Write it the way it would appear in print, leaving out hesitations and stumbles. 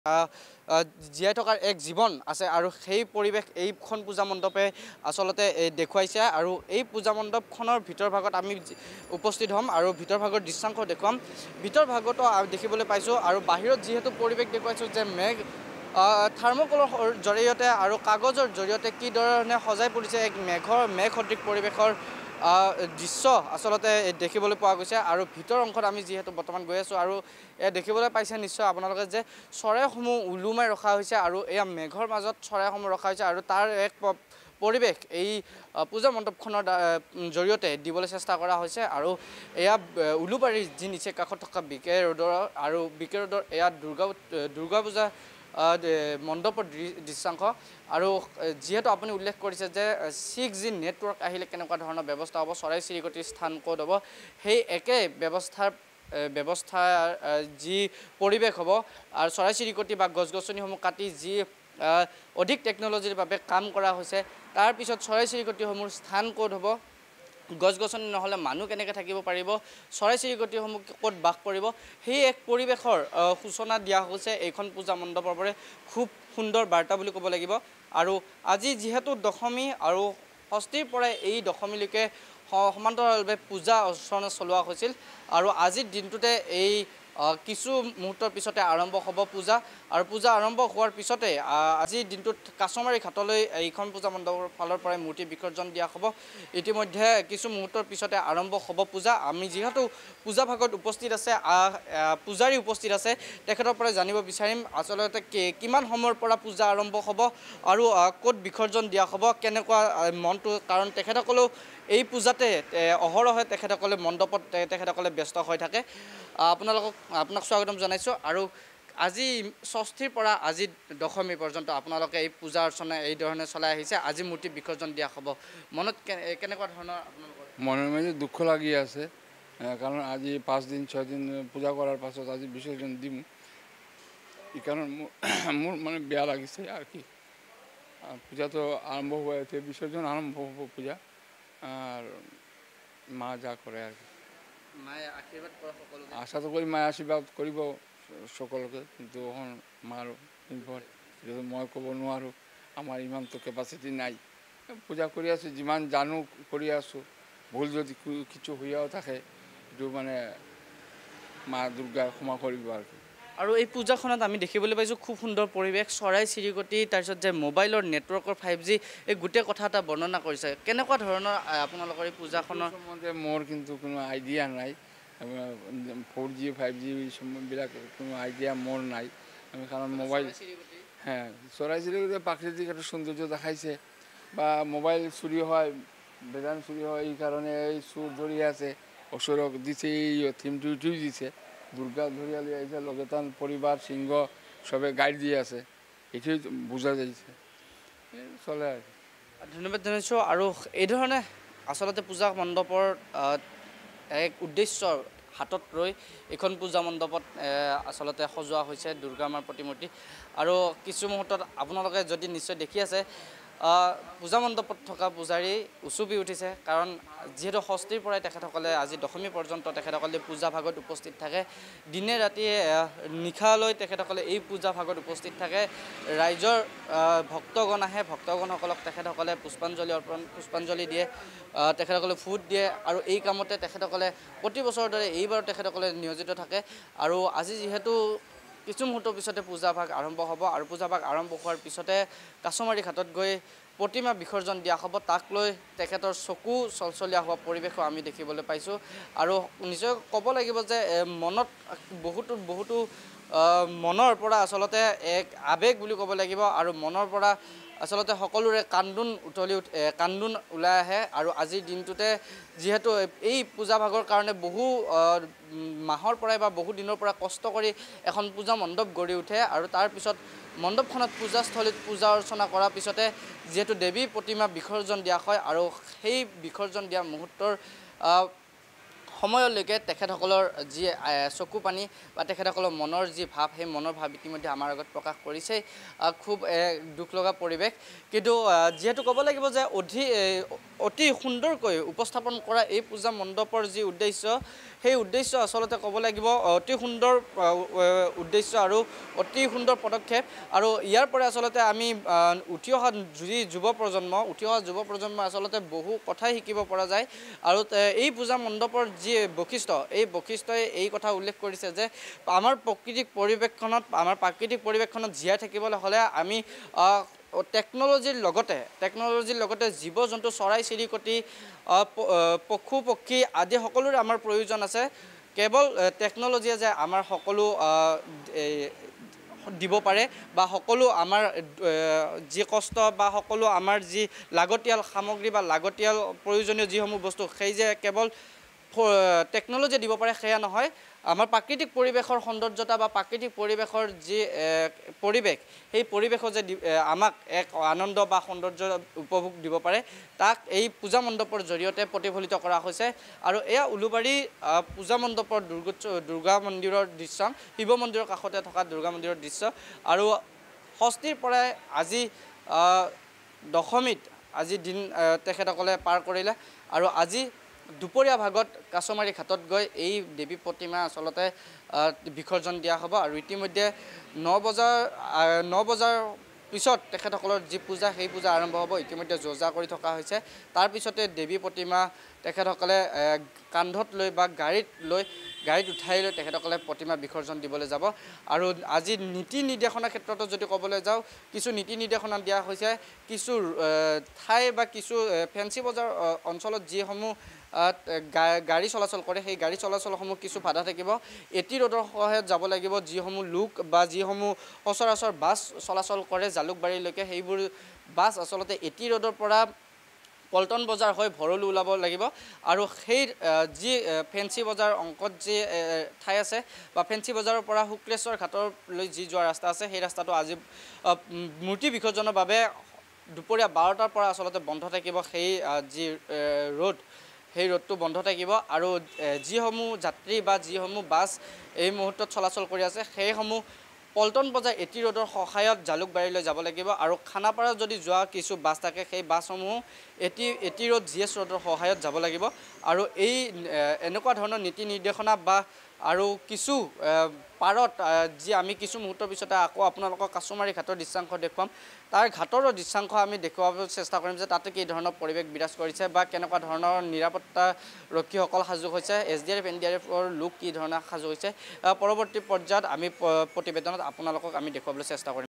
জীয়াই থকাৰ এক জীৱন আছে আৰু সেই পৰিৱেশ এইখন পূজা মণ্ডপে আচলতে দেখুৱাইছে আৰু এই পূজা মণ্ডপখনৰ ভিতৰ ভাগত আমি উপস্থিত হ'ম আৰু ভিতৰ ভাগৰ দৃশ্যাংশ দেখুৱাম ভিতৰ ভাগতো দেখিবলৈ পাইছোঁ আৰু বাহিৰত যিহেতু পৰিৱেশ দেখুৱাইছোঁ যে মেঘ থাৰ্মোকলৰ জৰিয়তে আৰু কাগজৰ জৰিয়তে কি ধৰণে সজাই পৰিছে এক মেঘ সদৃশ পৰিৱেশৰ দৃশ্য আচলতে দেখিবলৈ পোৱা গৈছে আৰু ভিতৰ অংশত আমি যিহেতু বৰ্তমান গৈ আছোঁ আৰু দেখিবলৈ পাইছে নিশ্চয় আপোনালোকে যে চৰাইসমূহ ওলোমাই ৰখা হৈছে আৰু এয়া মেঘৰ মাজত চৰাইসমূহ ৰখা হৈছে আৰু তাৰ এক পৰিৱেশ এই পূজা মণ্ডপখনৰ জৰিয়তে দিবলৈ চেষ্টা কৰা হৈছে আৰু এয়া উলুবাৰীৰ যি নিচে কাষত থকা বিকে ৰোডৰ আৰু বিকে ৰোডৰ এয়া দুৰ্গা পূজা মণ্ডপৰ দৃশ্যাংশ আৰু যেহেতু আপুনি উল্লেখ কৰিছে যে 6G নেটৱৰ্ক আহিলে কেনেকুৱা ধৰণৰ ব্যৱস্থা হ'ব চৰাই চিৰিকটিৰ স্থান ক'ত হ'ব সেই একে ব্যৱস্থা যি পৰিৱেশ হ'ব আৰু চৰাই চিৰিকটি বা গছ গছনিসমূহ কাটি যি অধিক টেকন'লজিৰ বাবে কাম কৰা হৈছে তাৰ পিছত চৰাই চিৰিকটিসমূহৰ স্থান ক'ত হ'ব গছ গছনি নহ'লে মানুহ কেনেকৈ থাকিব পাৰিব চৰাই চিৰিকটিসমূহ ক'ত বাস কৰিব সেই এক পৰিৱেশৰ সূচনা দিয়া হৈছে এইখন পূজা মণ্ডপৰ পৰা খুব সুন্দৰ বাৰ্তা বুলি ক'ব লাগিব আৰু আজি যিহেতু দশমী আৰু ষষ্ঠীৰ পৰাই এই দশমীলৈকে সমান্তৰালভাৱে পূজা অৰ্চনা চলোৱা হৈছিল আৰু আজিৰ দিনটোতে এই কিছু মুহূৰ্তৰ পিছতে আৰম্ভ হ'ব পূজা আৰু পূজা আৰম্ভ হোৱাৰ পিছতে আজিৰ দিনটোত কাছমাৰী ঘাটলৈ এইখন পূজা মণ্ডপৰ ফালৰ পৰাই মূৰ্তি বিসৰ্জন দিয়া হ'ব ইতিমধ্যে কিছু মুহূৰ্তৰ পিছতে আৰম্ভ হ'ব পূজা আমি যিহেতু পূজা ভাগত উপস্থিত আছে পূজাৰী উপস্থিত আছে তেখেতৰ পৰা জানিব বিচাৰিম আচলতে কিমান সময়ৰ পৰা পূজা আৰম্ভ হ'ব আৰু ক'ত বিসৰ্জন দিয়া হ'ব কেনেকুৱা মনটো কাৰণ তেখেতসকলেও এই পূজাতে অহৰহে তেখেতসকলে মণ্ডপত তেখেতসকলে ব্যস্ত হৈ থাকে আপোনাক স্বাগতম জনাইছোঁ আৰু আজি ষষ্ঠীৰ পৰা আজি দশমী পৰ্যন্ত আপোনালোকে এই পূজা অৰ্চনা এই ধৰণে চলাই আহিছে আজি মূৰ্তি বিসৰ্জন দিয়া হ'ব মনত কেনেকুৱা ধৰণৰ আপোনালোকৰ মনৰ মাজে দুখ লাগি আছে কাৰণ আজি 5 দিন 6 দিন পূজা কৰাৰ পাছত আজি বিসৰ্জন দিম এই কাৰণ মোৰ মানে বেয়া লাগিছে আর কি পূজা তো আৰম্ভ হয়েছে বিসর্জন আরম্ভ হব পূজা আর মা যা করে আর কি মায়ে আশীৰ্বাদ কৰা সকলো আশা তো করি মায়ে আশীৰ্বাদ কৰিব সকলকে কিন্তু এখন মাৰ নিৰ্ভৰ যেহেতু মই ক'ব নোৱাৰোঁ আমাৰ ইমান তো কেপাচিটি নাই পূজা কৰি আছোঁ যিমান জানো কৰি আছোঁ ভুল যদি কিছু হইয়াও থাকে এইটো মানে মা দুৰ্গা ক্ষমা কৰিব আৰু কি আৰু এই পূজাখনত আমি দেখিবলৈ পাইছোঁ খুব সুন্দৰ পৰিৱেশ চৰাই চিৰিকটি তাৰপিছত যে মোবাইলৰ নেটৱৰ্কৰ 5G এই গোটেই কথা এটা বৰ্ণনা কৰিছে কেনেকুৱা ধৰণৰ আপোনালোকৰ এই পূজাখনৰ সম্বন্ধে মোৰ কিন্তু কোনো আইডিয়া নাই 4G 5G বিলাক কোনো আইডিয়া মোৰ নাই আমি কাৰণ মোবাইল হ্যাঁ চৰাই চিৰিকটি প্ৰাকৃতিক একটা সৌন্দৰ্য দেখাইছে বা মোবাইল চুরি হয় বেদান চুরি হয় এই কারণে এই চুর ধরি আছে অসুরক দিছে এই থিমটো দিছে দুর্গা ধরিয়ালি আছে লগেতান পরিবার সিংহ সবে গাইড দিয়ে আছে এইটোই বোঝা যাইছে চলে আর ধন্যবাদ জানাইছোঁ আৰু এই ধৰণে আচলতে পূজা মণ্ডপৰ এক উদ্দেশ্য হাতত লৈ এখন পূজা মণ্ডপত আচলতে সজোৱা হৈছে দুৰ্গা মাৰ প্ৰতিমূৰ্তি আৰু কিছু মুহূৰ্তত আপোনালোকে যদি নিশ্চয় দেখি আছে পূজা মণ্ডপত থকা পূজাৰী উচুপি উঠিছে কাৰণ যেহেতু ষষ্ঠীৰ পৰাই তেখেতসকলে আজি দশমী পৰ্যন্ত তেখেতসকলে পূজা ভাগত উপস্থিত থাকে দিনে ৰাতিয়ে নিশালৈ তেখেতসকলে এই পূজা ভাগত উপস্থিত থাকে ৰাইজৰ ভক্তগণ আহে ভক্তগণসকলক তেখেতসকলে পুষ্পাঞ্জলি দিয়ে তেখেতসকলে ফুট দিয়ে আৰু এই কামতে তেখেতসকলে প্ৰতি বছৰৰ দৰে এইবাৰ তেখেতসকলে নিয়োজিত থাকে আৰু আজি যিহেতু কিছু মুহূৰ্তৰ পিছতে পূজা ভাগ আৰম্ভ হ'ব আৰু পূজা ভাগ আৰম্ভ হোৱাৰ পিছতে কাছমাৰী ঘাটত গৈ প্ৰতিমা বিসৰ্জন দিয়া হ'ব তাক লৈ তেখেতৰ চকু চলচলীয়া হোৱা পৰিৱেশো আমি দেখিবলৈ পাইছোঁ আৰু নিশ্চয় ক'ব লাগিব যে মনত বহুতো মনৰ পৰা আচলতে এক আৱেগ বুলি ক'ব লাগিব আৰু মনৰ পৰা আচলতে সকলোৰে কান্দোন ওলাই আহে আৰু আজিৰ দিনটোতে যেহেতু এই পূজা ভাগৰ কাৰণে বহু মাহৰ পৰাই বা বহু দিনৰ পৰা কষ্ট কৰি এখন পূজা মণ্ডপ গঢ়ি উঠে আৰু তাৰ পিছত মণ্ডপখনত পূজাস্থলীত পূজা অৰ্চনা কৰাৰ পিছতে যেহেতু দেৱী প্ৰতিমা বিসৰ্জন দিয়া হয় আৰু সেই বিসৰ্জন দিয়া মুহূৰ্তৰ সময়লৈকে তেখেতসকলৰ যি চকু পানী বা তেখেতসকলৰ মনৰ যি ভাৱ সেই মনৰ ভাৱ ইতিমধ্যে আমাৰ আগত প্ৰকাশ কৰিছে খুব দুখ লগা পৰিৱেশ কিন্তু যেহেতু ক'ব লাগিব যে অতি সুন্দৰকৈ উপস্থাপন কৰা এই পূজা মণ্ডপৰ যি উদ্দেশ্য সেই উদ্দেশ্য আসলতে ক'ব লাগিব অতি সুন্দৰ উদ্দেশ্য আৰু অতি সুন্দৰ পদক্ষেপ আৰু ইয়াৰ পৰা আসলতে আমি উঠি অহা যুৱ প্ৰজন্ম আসলতে বহু কথাই শিকিব পৰা যায় আৰু এই পূজা মণ্ডপৰ যি বৈশিষ্ট্য এই বৈশিষ্ট্যই এই কথা উল্লেখ কৰিছে যে আমাৰ প্ৰাকৃতিক পৰিৱেশখনত জীয়াই থাকিবলৈ হ'লে আমি টেকনলজিৰ লগতে জীৱ জন্তু চৰাই চিৰিকটি পশু পক্ষী আদি সকলোৰে আমাৰ প্ৰয়োজন আছে কেৱল টেকনলজিয়ে যে আমাৰ সকলো দিব পাৰে বা সকলো আমাৰ যি কষ্ট বা সকলো আমাৰ যি লাগতিয়াল সামগ্ৰী বা লাগতিয়াল প্ৰয়োজনীয় যিসমূহ বস্তু সেই যে কেৱল টেকনলজি দিব পাৰে সেয়া নহয় আমাৰ প্ৰাকৃতিক পৰিৱেশৰ সৌন্দৰ্যতা বা প্ৰাকৃতিক পৰিৱেশৰ যি পৰিৱেশ সেই পৰিৱেশো যে আমাক এক আনন্দ বা সৌন্দৰ্য উপভোগ দিব পাৰে তাক এই পূজা মণ্ডপৰ জৰিয়তে প্ৰতিফলিত কৰা হৈছে আৰু এয়া উলুবাৰী পূজা মণ্ডপৰ দুৰ্গা মন্দিৰৰ দৃশ্য শিৱ মন্দিৰৰ কাষতে থকা দুৰ্গা মন্দিৰৰ দৃশ্য আৰু ষষ্ঠীৰ পৰাই আজি দশমীত আজি দিন তেখেতসকলে পাৰ কৰিলে আৰু আজি দুপৰীয়া ভাগত কাছমাৰী ঘাটত গৈ এই দেৱী প্ৰতিমা আসলতে বিসৰ্জন দিয়া হ'ব আৰু ইতিমধ্যে 9 বজাৰ পিছত তেখেতসকলৰ যি পূজা সেই পূজা আৰম্ভ হ'ব ইতিমধ্যে যোজা কৰি থকা হৈছে তাৰ পিছতে দেৱী প্ৰতিমা তেখেতসকলে কান্ধত লৈ বা গাড়ীত উঠাই লৈ তেখেতসকলে প্ৰতিমা বিসৰ্জন দিবলৈ যাব আৰু আজি নীতি নিৰ্দেশনাৰ ক্ষেত্ৰতো যদি ক'বলৈ যাওঁ কিছু নীতি নিৰ্দেশনা দিয়া হৈছে কিছু ঠাই বা কিছু ফেঞ্চি বজাৰ অঞ্চলত যিসমূহ গাড়ী চলাচল কৰে সেই গাড়ী চলাচলসমূহ কিছু বাধা থাকিব এটি ৰোডৰ সহায়ত যাব লাগিব যিসমূহ লোক বা যিসমূহ সচৰাচৰ বাছ চলাচল কৰে জালুকবাৰীলৈকে সেইবোৰ বাছ আসলতে এটি ৰোডৰ পৰা পল্টন বজাৰ হৈ ভৰলু ওলাব লাগিব আৰু সেই যি ফেঞ্চি বজাৰ অংকত যি ঠাই আছে বা ফেঞ্চি বজাৰৰ পৰা শুক্লেশ্বৰ ঘাটলৈ যি যোৱা ৰাস্তা আছে সেই ৰাস্তাটো আজি মূৰ্তি বিসৰ্জনৰ বাবে দুপৰীয়া 12টাৰ পৰা আসলতে বন্ধ থাকিব সেই যি ৰোড সেই ৰোডটো বন্ধ থাকিব আৰু যিসমূহ যাত্ৰী বা যিসমূহ বাছ এই মুহূৰ্তত চলাচল কৰি আছে সেইসমূহ পল্টন বজাৰ এটি ৰোডৰ সহায়ত জালুকবাৰীলৈ যাব লাগিব আৰু খানাপাৰা যদি যোৱা কিছু বাছ থাকে সেই বাছসমূহ এটি ৰোড GS ৰোডৰ সহায়ত যাব লাগিব আৰু এই এনেকুৱা ধৰণৰ নীতি নিৰ্দেশনা বা আৰু কিছু পাৰত যি আমি কিছু মুহূৰ্তৰ পিছতে আকৌ আপোনালোকক কাছমাৰী ঘাটৰ দৃশ্যাংশ দেখুৱাম তাৰ ঘাটৰ দৃশ্যাংশ আমি দেখুৱাবলৈ চেষ্টা কৰিম যে তাতে কি ধৰণৰ পৰিৱেশ বিৰাজ কৰিছে বা কেনেকুৱা ধৰণৰ নিৰাপত্তা ৰক্ষীসকল সাজু হৈছে SDRF NDRFৰ লোক কি ধৰণৰ সাজু হৈছে পৰৱৰ্তী পৰ্যায়ত আমি প্ৰতিবেদনত আপোনালোকক আমি দেখুৱাবলৈ চেষ্টা কৰিম